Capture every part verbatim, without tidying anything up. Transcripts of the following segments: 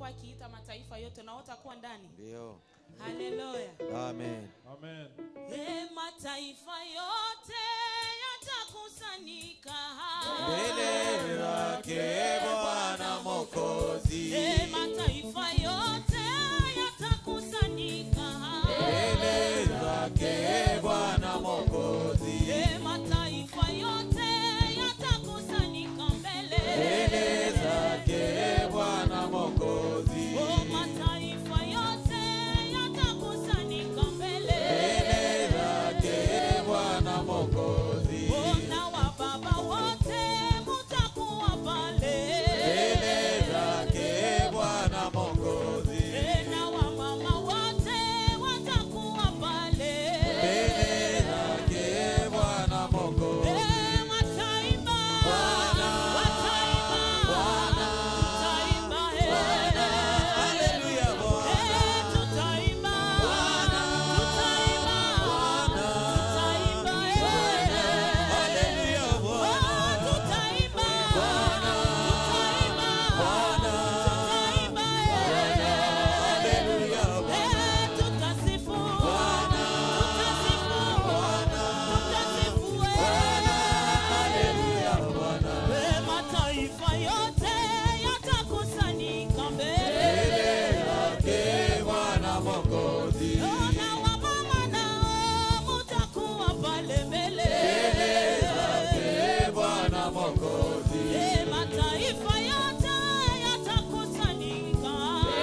atakuwa akiita mataifa yote na watakuwa ndani. Ndio. Haleluya. Amen. Amen. E, mataifa yote yatakusanyika mbele zake Bwana Mwokozi. E, mataifa yote yatakusanyika mbele zake Bwana Mwokozi. E, mataifa yote yatakusanyika mbele mbele zake Bwana Mwokozi. O, mataifa yote yatakusanyika mbele mbele zake Bwana Mwokozi. O, na wababa wote mutakuwa pale mbele zake Bwana Mwokozi. E, na wamama wote watakuwa pale mbele zake Bwana Mwokozi. E, wataimba wataimba tutaimba Haleluya Bwana. E, tutaimba tutaimba tutaimba Haleluya Bwana. tutaimba tutaimba tutaimba Haleluya Bwana. E, tutasifu tutasifu tutasifu Haleluya Bwana. E, mataifa yote yatakusanyika mbele Zake Bwana Mwokozi. na wamama nao mutakuwa pale mbele Zake Bwana Mwokozi. E, mataifa yote yatakusanyika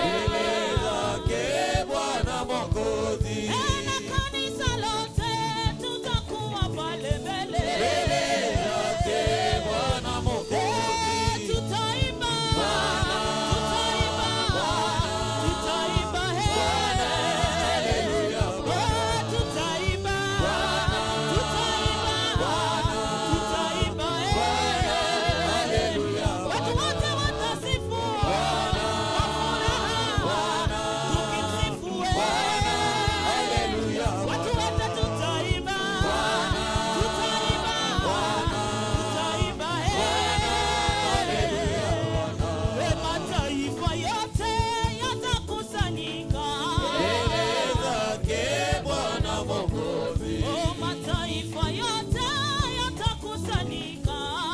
Zake Bwana Mwokozi. E, na kanisa lote tutakuwa pale mbele Zake Bwana Mwokozi. E, tutaimba tutaimba tutaimba Haleluya Oh, tutaimba tutaimba tutaimba Haleluya watu wote watasifu kwa furaha tukimsifu Haleluya watu wote tutaimba tutaimba tutaimba E, mataifa yote yatakusanyika Zake Bwana Mwokozi. Oh, mataifa yote yatakusanyika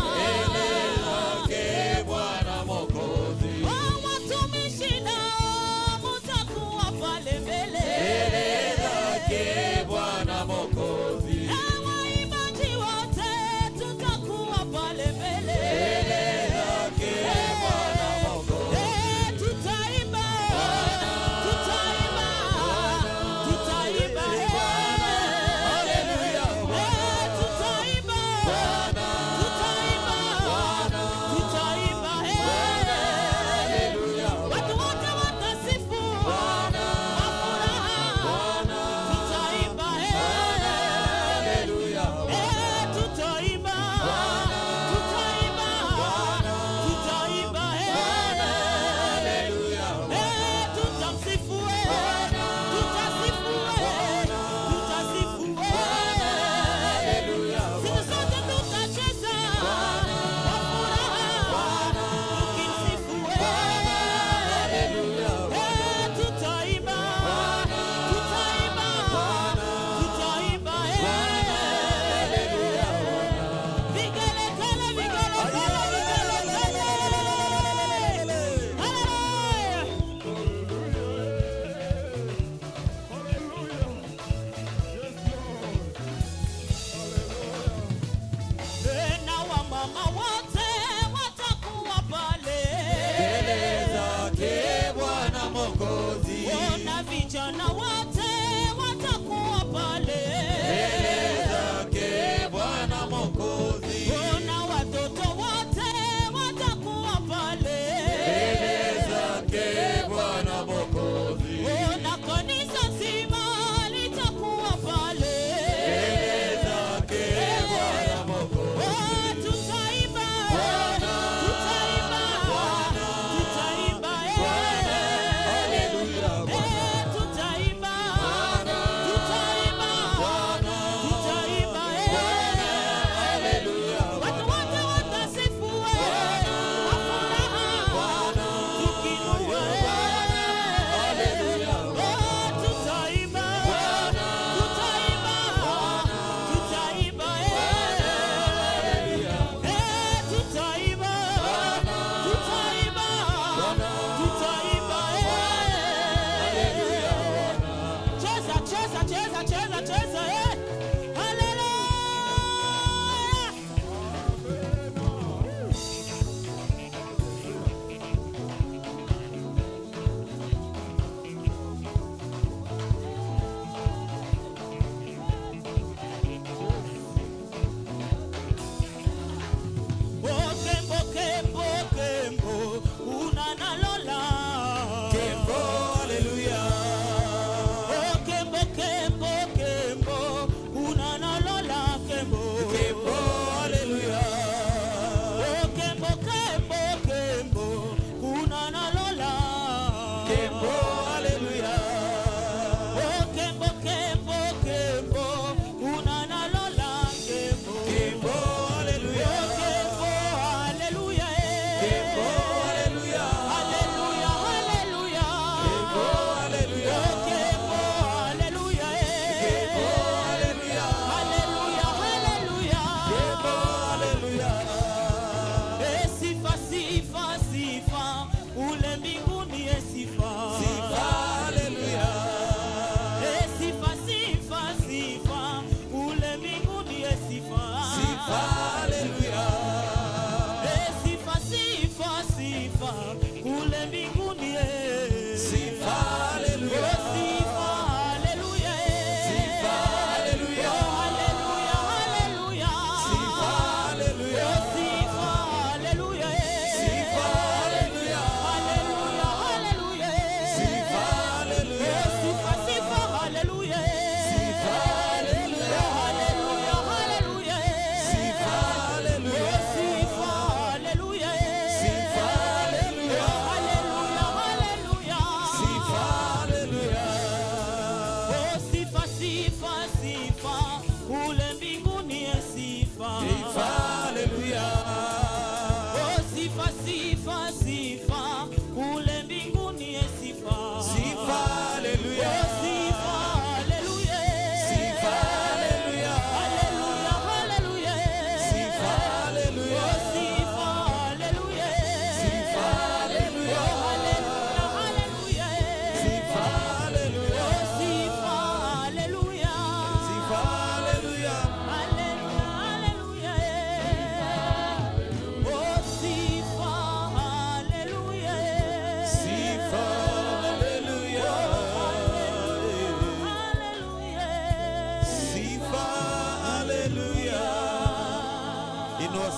Zake Bwana Mwokozi. Oh, watumishi nao mutakuwa pale mbele Zake Bwana Mwokozi. na waimbaji wote tutakuwa pale mbele Zake Bwana Mwokozi. Eh, tutaimba tutaimba tutaimba Haleluya Eh, tutaimba tutaimba tutaimba Haleluya watu wote watasifu kwa furaha tutaimba Haleluya Eh, tutaimba tutaimba tutaimba Haleluya Eh, tutamsifu tutasifu tutasifu siku zote tutacheza kwa furaha tukimsifu Haleluya Eh, tutaimba tutaimba tutaimba vigelegele vigelegele vigelegele haleluya na wamama wote watakuwa pale Zake Bwana Mwokozi. na vijana wote watakuwa pale Zake Bwana Mwokozi. na watoto wote watakuwa pale Zake Bwana Mwokozi. na kanisa zima litakuwa pale Zake Bwana Mwokozi. Oh, tutaimba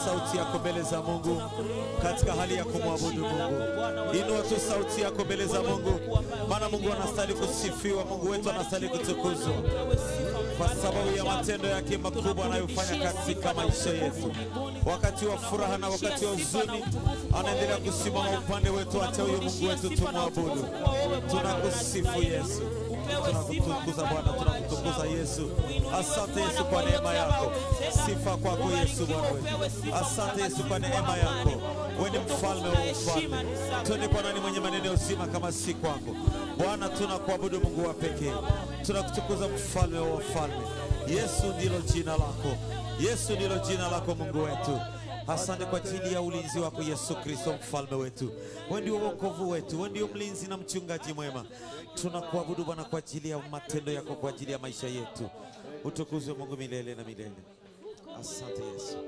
sauti yako mbele za Mungu katika hali ya kumwabudu Mungu. Inua tu sauti yako mbele za Mungu, maana Mungu anastahili kusifiwa, Mungu wetu anastahili kutukuzwa kwa sababu ya matendo yake makubwa anayofanya katika maisha yetu. Wakati wa furaha na wakati wa huzuni anaendelea kusimama upande wetu. Acha huyo Mungu wetu tumwabudu. Tunakusifu Yesu, tunakutukuza Bwana, tunakutukuza Yesu. Asante Yesu kwa neema yako. Sifa kwako Yesu Bwana wetu. Asante Yesu kwa neema yako. Wewe ni mfalme wa ufalme. Twende kwa nani mwenye maneno uzima kama si kwako Bwana? Tunakuabudu Mungu wa pekee, tunakutukuza mfalme wa wafalme. Yesu ndilo jina lako, Yesu ndilo jina lako Mungu wetu. Asante kwa ajili ya ulinzi wako Yesu Kristo mfalme wetu. Wewe ndio wokovu wetu, wewe ndio mlinzi na mchungaji mwema. Tunakuabudu Bwana kwa ajili ya matendo yako, kwa ajili ya maisha yetu. Utukuzwe Mungu milele na milele. Asante Yesu,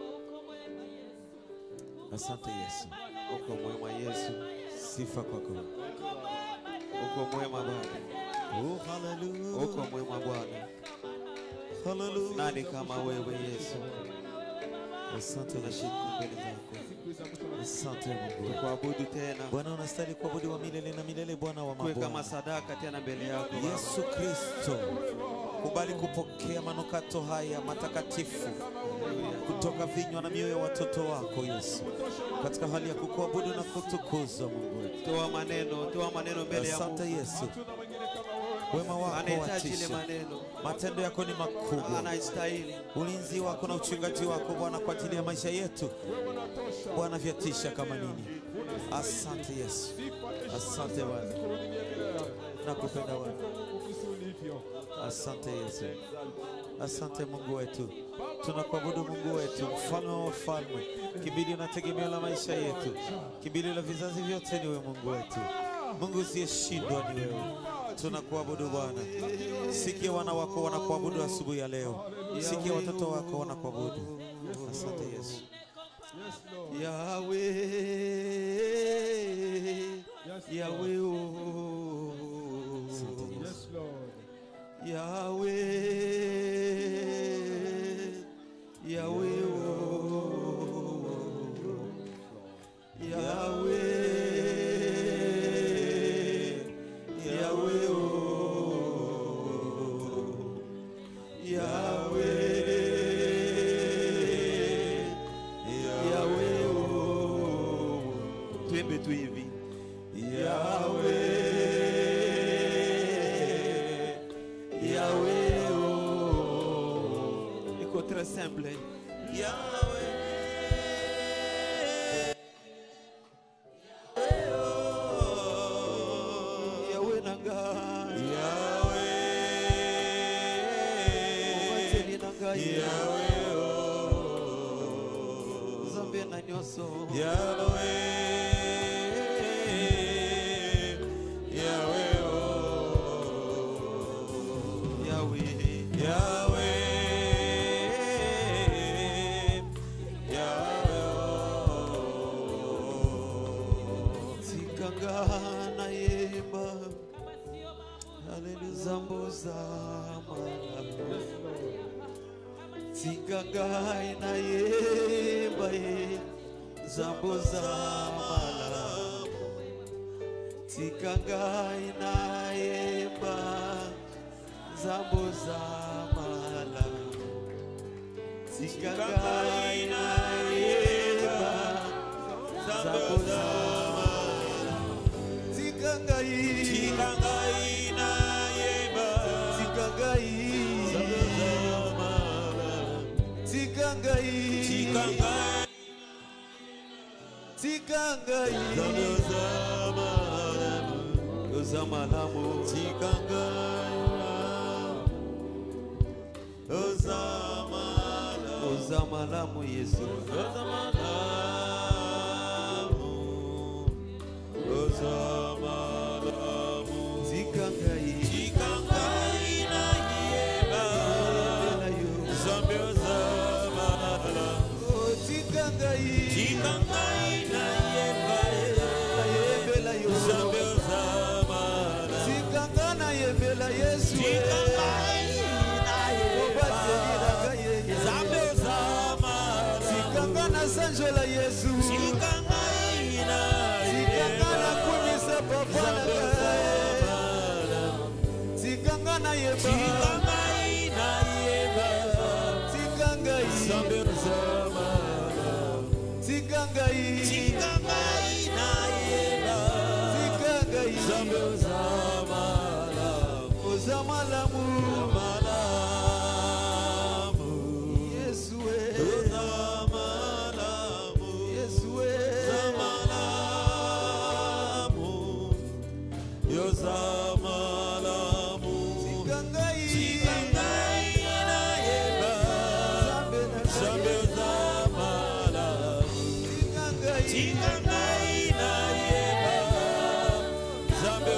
asante Yesu. Uko mwema Yesu, sifa kwako. Uko mwema Bwana, oh haleluya. Uko mwema Bwana, haleluya. Nani kama wewe Yesu? Asante Yesu mbele zako. Asante Mungu. Kuabudu tena. Bwana unastahili kuabudiwa milele na milele, Bwana wa mabwana. Kama sadaka tena mbele yako Yesu Kristo. Kubali kupokea manukato haya matakatifu kutoka vinywa na mioyo ya watoto wako Yesu, katika hali ya kukuabudu na kutukuza Mungu wetu. Toa maneno, toa maneno mbele ya Mungu. Asante Yesu. Wema wako watisha, matendo yako ni makubwa, anastahili. Ulinzi wako na uchungaji wako Bwana kwa ajili ya maisha yetu Bwana, vyatisha kama nini. Asante Yesu, asante Bwana, nakupenda Bwana. Asante Yesu, asante Mungu wetu. Tunakuabudu Mungu wetu, mfalme wa wafalme, kimbilio na tegemeo la maisha yetu, kimbilio la vizazi vyote ni wewe Mungu wetu. Mungu usiyeshindwa ni wewe. Tunakuabudu Bwana. Sikia wana wako wanakuabudu asubuhi ya leo. Sikia watoto wako wanakuabudu. Asante Yesu. Yahweh, Yahweh, oh. Yahweh, Yahweh, oh. Yahweh, Yahweh, oh. Yahweh, Yahweh, oh. Tuimbe tu hivi. Yahweh, Yahweh, oh. Iko très simple. Yahweh, Yahweh nanga, Yahweh, Yahweh, oh. Zambe na nyoso. Yahweh, Yahweh, oh. Yahweh, Yahweh, Yahweh, oh. Sikanga na yemba, haleluya, zambo zama. Sikanga na yemba, zambo zama. Sikanga na yemba, zambo zamala. Sikanga na yemba, zambo zamala. Sikanga Sikanga na yemba, Sikanga zambo zamala. Sikanga Sikanga Sikanga zambo zamala. Ozamalamu Sikanga, Ozamalamu, Ozamalamu Yesu, Ozamalamu, Ozamalamu. Sikanga Sikanga na yeba, Zambe Ozamalamu. Sikanga Sikanga na yeba, Zambe Ozamalamu. Sikanga na yebela Yesu, Sikanga na yeba, Zambe Ozamalamu. Sikanga na sanjola Yesu Chikangaina Sikangana kumisa papa na kaya Sikangana yeba Chikangaina yeba Sikangai Zambe zamala Sikangai Chikangaina yeba Sikangai Zambe zamala Uzamalamu Zamalamu Yesu we Zamalamu Yesu we Zamalamu Yo zamalamu Sikangai Chikangaina yeba Zambe zamalamu Sikangai Chikangaina yeba Zambe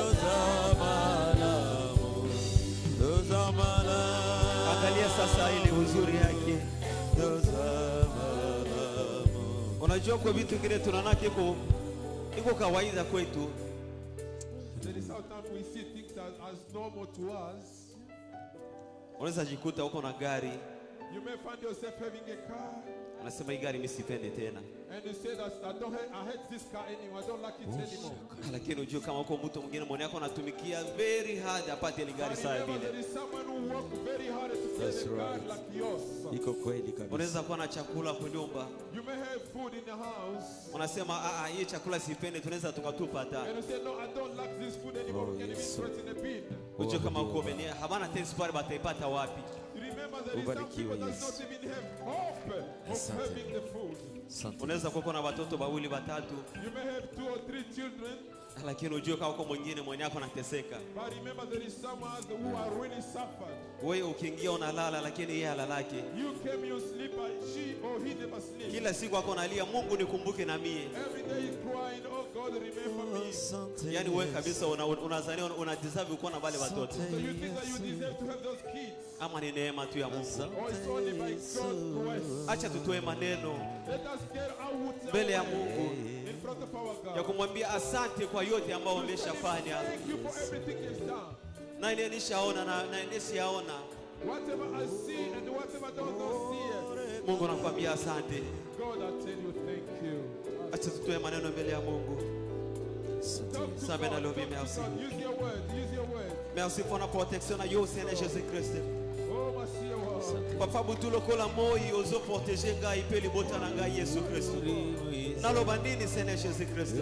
zamalamu Yo zamalamu Angalia sasa ile uzuri yake. Yo zamalamu Unajua kwa vitu vingine tunaona kiko iko kawaida kwetu. There is sometimes we see things as, as normal to us. Unaweza jikuta uko na gari, You may find yourself having a car unasema hii gari mimi sipendi tena. and you say that I don't hate, I hate this car anymore. I don't like it anymore. Lakini unajua kama uko mtu mwingine mwenye yako anatumikia very hard apate ile gari But sawa remember, vile. there is someone who works very hard to get That's a car right. like yours. Iko kweli kabisa. Unaweza kuwa na chakula kwa nyumba, You may have food in the house unasema ah ah, hii chakula sipendi, tunaweza tukatupa hata. and you say, no, I don't like this food anymore. Oh, Can you yes. throw it in a bin? Unajua kama uko umenia habana test pale bataipata wapi? Remember, there is some Ubarikiwe, people that yes. don't even have hope of Asante. having the food. Asante. Unaweza kuwa na watoto wawili watatu, You may have two or three children, lakini unajua kama uko mwingine mwenye yako anateseka. but remember, there is someone who are really suffered. Wewe ukiingia unalala, lakini yeye halalaki. You came, you sleep, but she or he never sleeps. Kila siku ako nalia, Mungu nikumbuke na mie. Every day crying, oh God, remember me. Asante. Yaani wewe kabisa una- unazania una, una deserve kuwa na wale watoto. So you think that you deserve to have those kids? Ama ni neema tu ya Mungu. Or it's only by God's grace? Acha tutoe maneno Let us get out mbele ya Mungu in front of our ya God. kumwambia asante kwa yote ambayo umeshafanya. Thank you for everything you've done. Na ile nishaona na na ile siyaona. Whatever I see and whatever I don't see it. Mungu nakwambia asante. God, I tell you thank you. Acha tutoe maneno mbele ya Mungu. Talk to Sabe na God, lobi, talk to merci. God. Use your words, use your words. Merci pour la protection na yo Seigneur Jésus-Christ. Oh, merci, oh. Papa butu lokola moi ozo protéger ngai pe libota na ngai Yesu Kristo. Naloba nini Seigneur Jésus-Christ?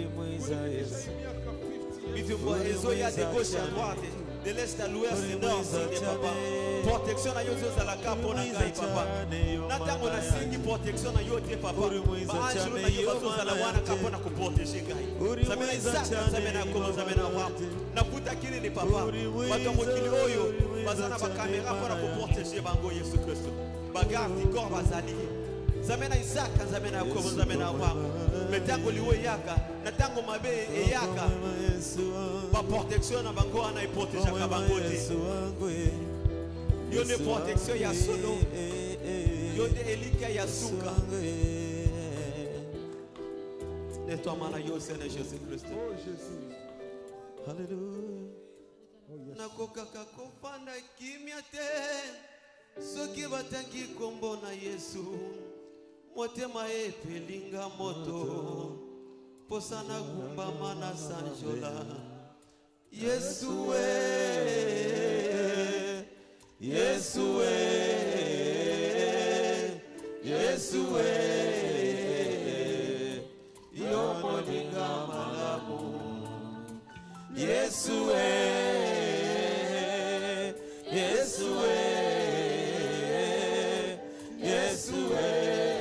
Bitumbo ezo ya de gauche à droite, de l'est à l'ouest, du nord, sud, papa. Protection na yo zala kapo na ngai papa. Na tango na singi protection na yo te papa. Ba anjulu na yo zala wana kapo na ku protéger ngai. Zamena Isaka, zamena Yakobo, zamena Abraham. Na puta kili ni papa. Bato ya mokili oyo bazana ba kamera mpona ku protéger bango Yesu Kristo. Bagardi corps bazali. Zamena Isaka, zamena Yakobo, zamena Abraham. Metango liwe yaka, na tango mabe e yaka. Ba protection na bango ana iproteja ka bango te. Yo ne protection ya solo. Yo de elika ya suka. Nettoie mana yo Seigneur Jésus Christ. Oh, Jésus. Hallelujah. Nakokaka kopanda kimia te. Soki batangi kombo na Yesu. Motema epelinga moto. Posana gumbama na sanjola. Yesu we. Yesu we. Yesu we. Yo molinga malamu. Yesu we. Yesu we. Yesu we.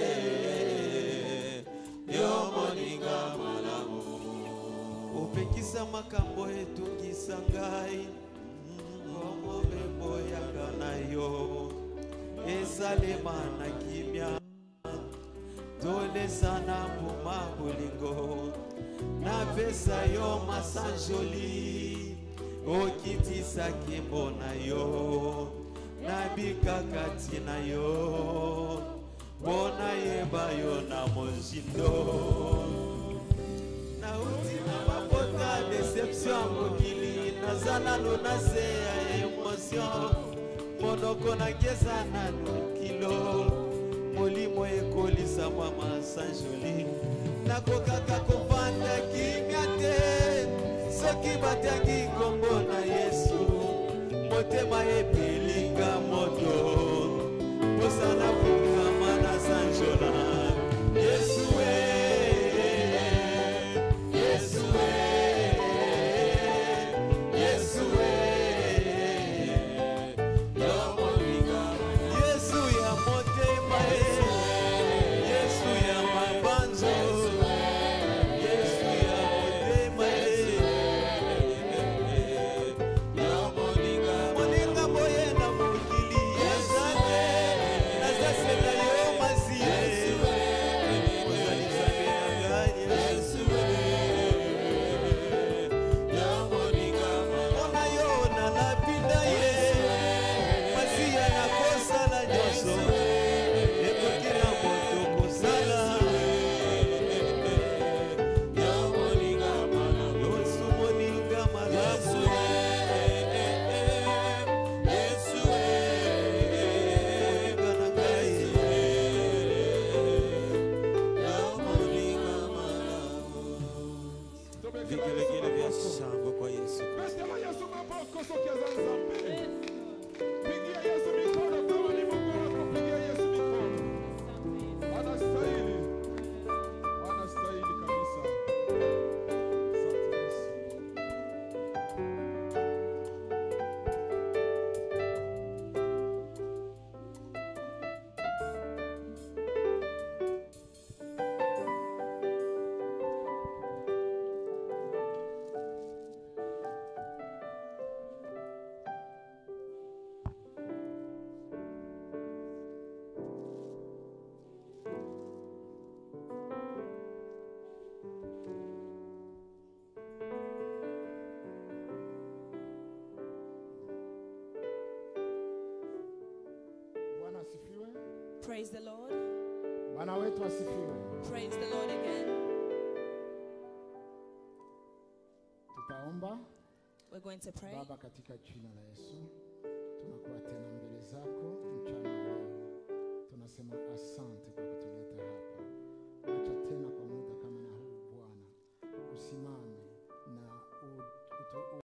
Yo molinga malamu. Upekisa makambo etungisa ngai. Omo bembo yanga na yo. Ezalema na kimia. Dole sana mbuma bolingo. Na pesa yo masanjoli. Okitisa kimbo na yo. Na bikakati na yo. Bona yeba yo na mojindo. Na uti na mapota deception mokili. Nazana lona se ya emotion. Monoko na geza na kilo. molimo ekolisa mama sanjoli nakokaka kovanda kimia te soki batiaki kombo na Yesu motema epelinga moto posana kukama na sanjola Yesu Yesu Yesu Praise the Lord. Bwana wetu asifiwe. Praise the Lord again. Tutaomba. We're going to pray. Baba katika jina la Yesu.